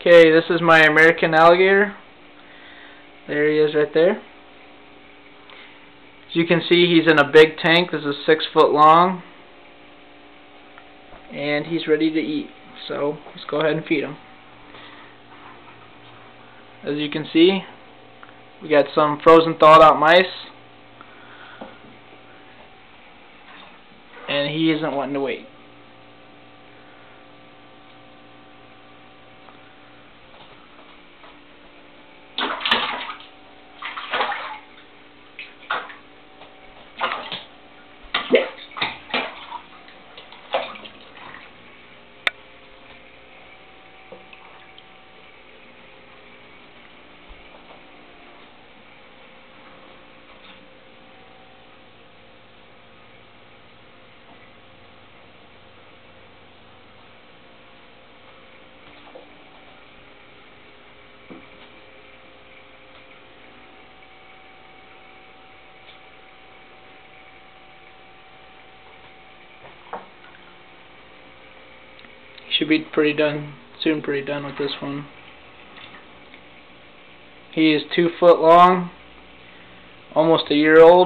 Okay, this is my American alligator. There he is right there. As you can see, he's in a big tank. This is 6 foot long. And he's ready to eat. So let's go ahead and feed him. As you can see, we got some frozen thawed out mice. And he isn't wanting to wait. Should be pretty done with this one. He is 2 foot long, almost a year old.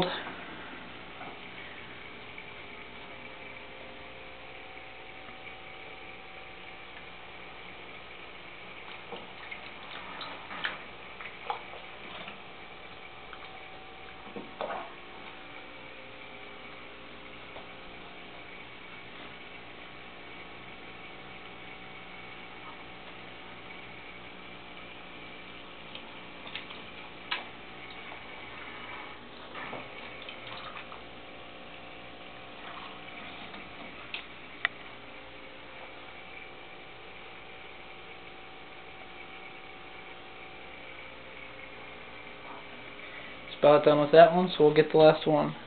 About done with that one, so we'll get the last one.